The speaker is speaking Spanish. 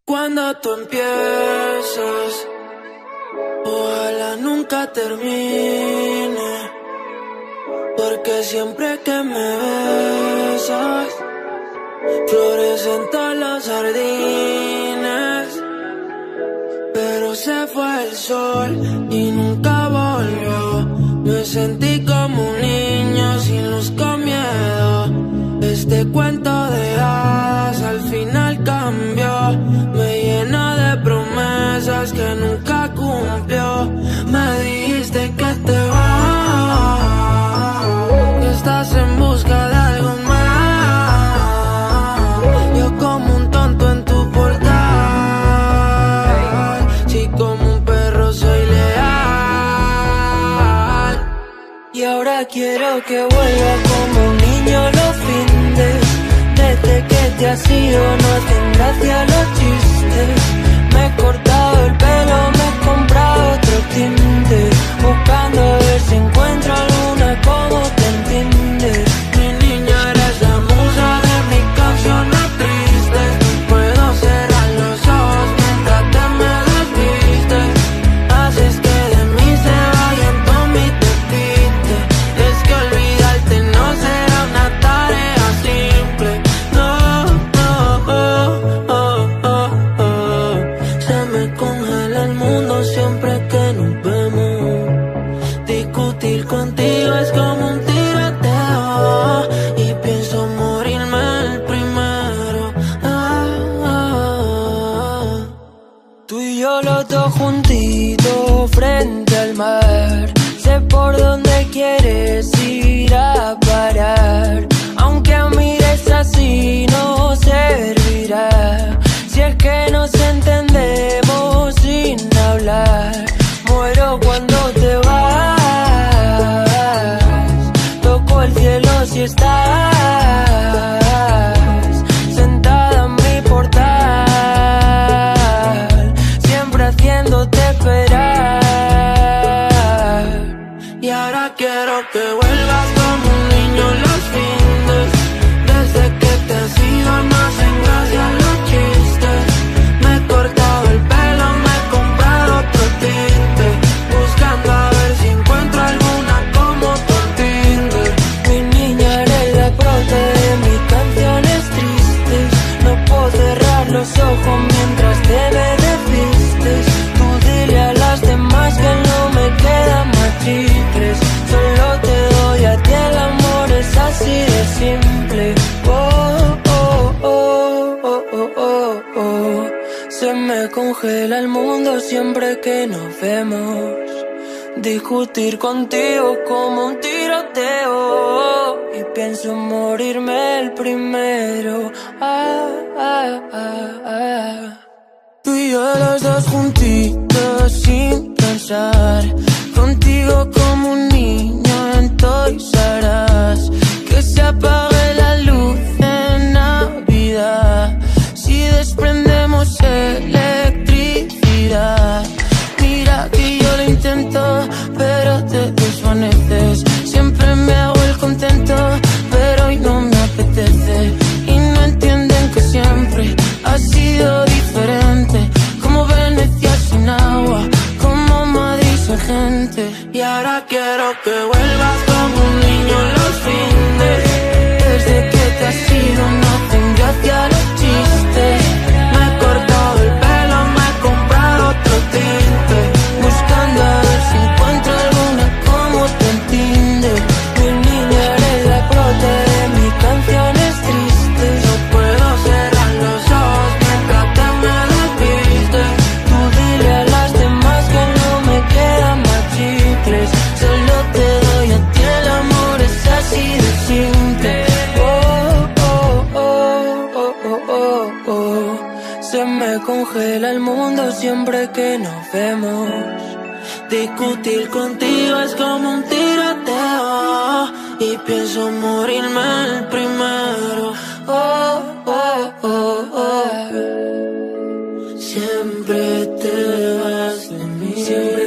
Cuando tú empiezas, ojalá nunca termine, porque siempre que me besas, florecen todos los jardines. Pero se fue el sol y nunca volvió. Me sentí como un niño sin luz, con miedo. Este cuento de hadas al final cambió. Me llenó de promesas que nunca cumplió. Me dijiste que te vas, que estás en busca de algo más. Yo como un tonto en tu portal, si como un perro soy leal. Y ahora quiero que vuelva como un niño los findes. Desde que te has ido no hacen gracia los chistes. Me he cortado el pelo, me he comprado otro tinte, buscando a ver si encuentro alguna como te entiende. Mi niña, eres la musa de mis canciones tristes. Puedo cerrar los ojos mientras te me desvistes. Haces que de mí se vayan todos mis despistes. Es que olvidarte no será una tarea simple. No, no, oh, oh, oh, oh. Se me congela el mundo siempre que nos vemos. Discutir contigo es como un tiroteo y pienso morirme el primero. Tú y yo los dos juntitos frente al mar. Sé por dónde quieres ir a parar. Aunque mires así no servirá. Si es que nos entendemos sin hablar. Muero cuando te vas. Toco el cielo si estás sentada en mi portal, siempre haciéndote esperar. Y ahora quiero que vuelvas como un niño los findes. Desde que te has ido no hacen gracia los chistes. Me he cortado el pelo, me he comprado otro tinte, buscando a ver si encuentro alguna como tu Tinder. Mi niña, eres la prota de mis canciones tristes. No puedo cerrar los ojos mientras te me desvistes. Tú dile a las demás que no me quedan más chicles. Solo te doy a ti, el amor es así de simple. Oh, oh, oh, oh, oh, oh, oh. Se me congela el mundo siempre que nos vemos. Discutir contigo como un tiroteo y pienso morirme el primero. Ah, ah, ah, ah. Tú y yo los dos juntitos sin pensar. Contigo como un niño en Toys R Us. Que se apague la luz en Navidad si desprendemos electricidad. Mira que yo lo intento, pero te desvaneces. Siempre me hago el contento, pero hoy no me apetece. Y no entienden que siempre ha sido diferente. Como Venecia sin agua, como Madrid sin gente. Y ahora quiero que vuelvas como un niño los findes. Desde que te has ido no hacen gracia los chistes. Me he cortado el pelo, me he comprado otro tinte, buscando a ver si encuentro alguna como te entiende. Mi niña, eres la prota de mis canciones tristes. No puedo cerrar los ojos mientras te me desvistes. Tú dile a las demás que no me quedan más chicles. Solo te doy a ti, el amor es así de simple. Oh, oh, oh, oh, oh, oh, oh. Se me congela el mundo siempre que nos vemos. Discutir contigo es como un tiroteo y pienso morirme el primero. Oh, oh, oh, oh. Siempre te vas de mí. Siempre